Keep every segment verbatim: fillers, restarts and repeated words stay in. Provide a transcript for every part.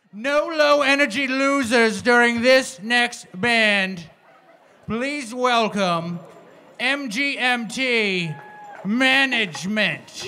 No low energy losers during this next band. Please welcome M G M T Management.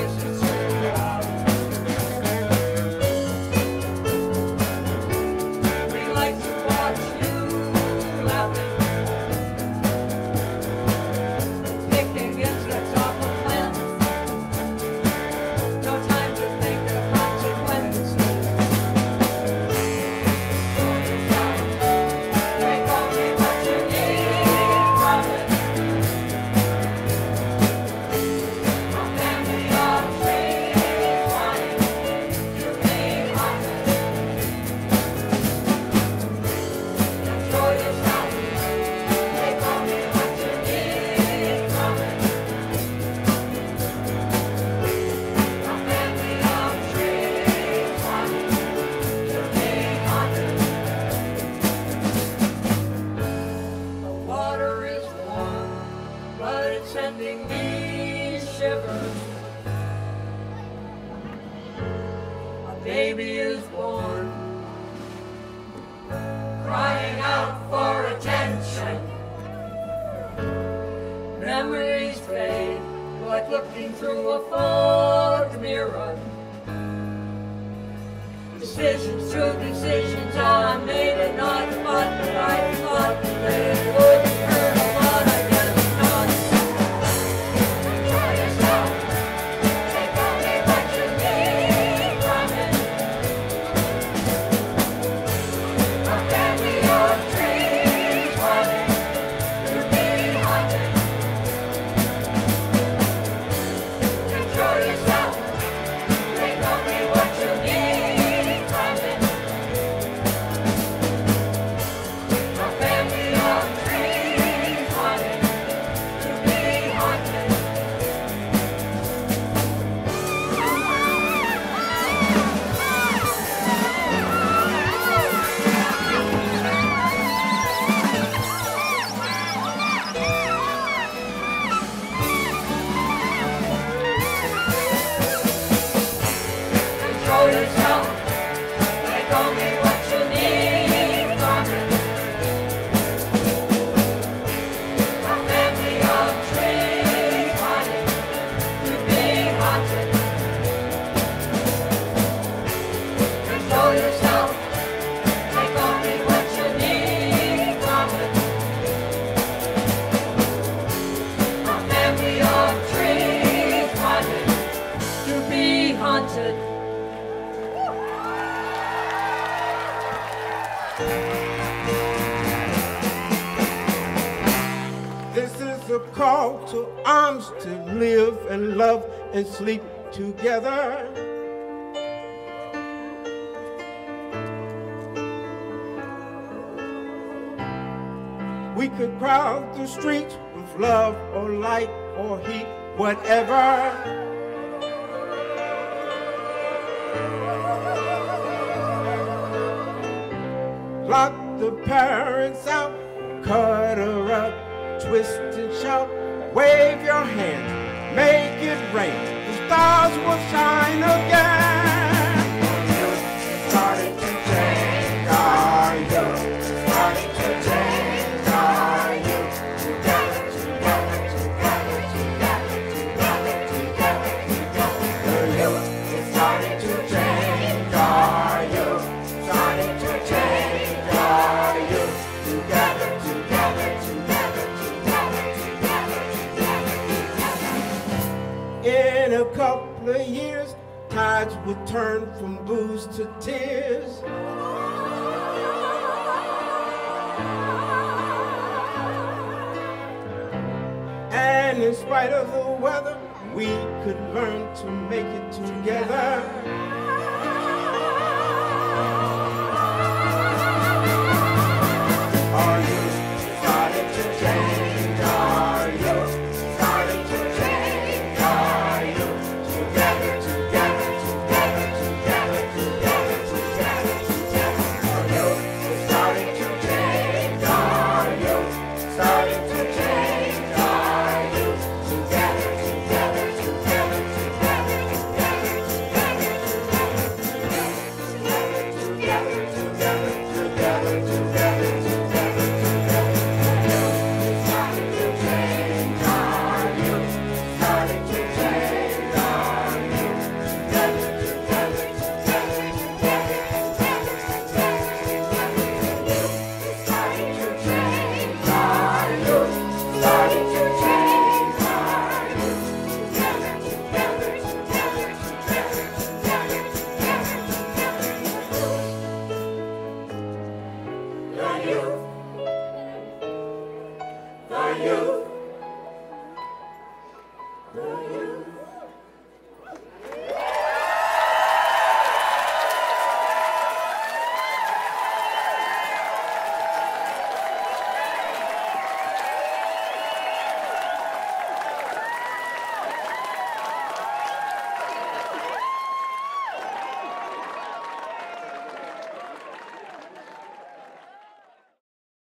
And sleep together. We could crowd the streets with love or light or heat, whatever. Lock the parents out, cut her up, twist and shout, wave your hands. Make it rain, the stars will shine again. You started to change, are you? Started to change, are you? Together, together, together, together, together, together, together. You started to change, are you? Started to change, are you? Together, together, together, together, together, together. In a couple of years, tides would turn from booze to tears. And in spite of the weather, we could learn to make it together.